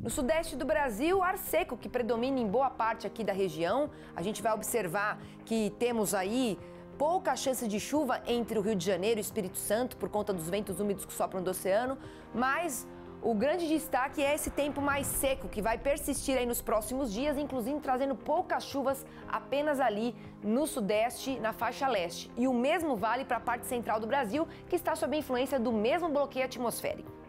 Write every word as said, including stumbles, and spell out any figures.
No sudeste do Brasil, ar seco que predomina em boa parte aqui da região. A gente vai observar que temos aí pouca chance de chuva entre o Rio de Janeiro e o Espírito Santo por conta dos ventos úmidos que sopram do oceano, mas o grande destaque é esse tempo mais seco que vai persistir aí nos próximos dias, inclusive trazendo poucas chuvas apenas ali no sudeste, na faixa leste. E o mesmo vale para a parte central do Brasil, que está sob a influência do mesmo bloqueio atmosférico.